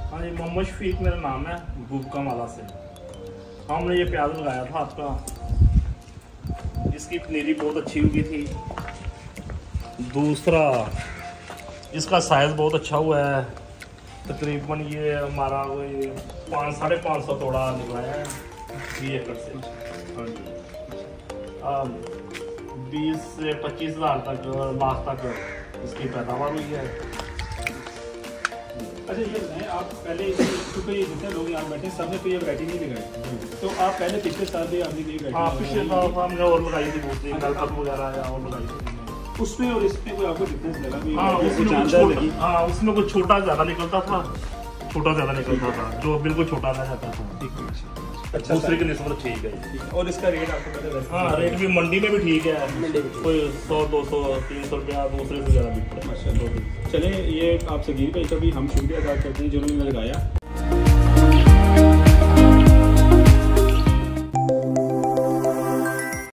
हाँ जी, मोहम्मद शफीक मेरा नाम है, भूपका माला से। हमने ये प्याज लगाया था आपका, इसकी पनीरी बहुत अच्छी हुई थी। दूसरा, इसका साइज़ बहुत अच्छा हुआ है। तकरीबन ये हमारा वही 500-550 तोड़ा लगाया है 20 एकड़ से। हाँ जी, 20 से 25 हज़ार तक लाख तक इसकी पैदावार हुई है। अच्छा ये बताएं, आप पहले क्योंकि जितने लोग यहाँ बैठे सबने तो ये वैरायटी नहीं लगाई, तो आप पहले पिछले साल भी आपने ये हाँ, पिछले साल हमने और लगाई थी बहुत सी कलकत वगैरह या और लगाई थी उसमें, और इसमें कोई आपको डिफरेंस लगा भी? हाँ, उसमें कुछ छोटा ज़्यादा निकलता था, जो बिल्कुल छोटा रह जाता था। अच्छा, दूसरे की निस्बत ठीक है। और इसका रेट आपको पता है? हाँ, रेट भी मंडी में भी ठीक है, कोई 100, 200, 300 रुपया दूसरे से ज़्यादा बिकता है। चले, ये आपसे गिर भाई कभी हम शुक्रिया अदा करते हैं जिन्होंने लगाया।